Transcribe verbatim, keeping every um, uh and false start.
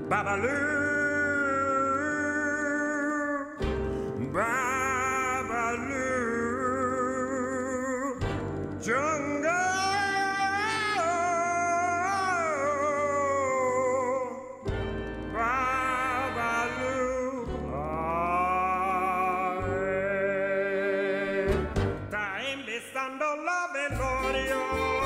Babaloo, Babaloo, jungle, Babaloo, aye. Time be stand on loving Lord,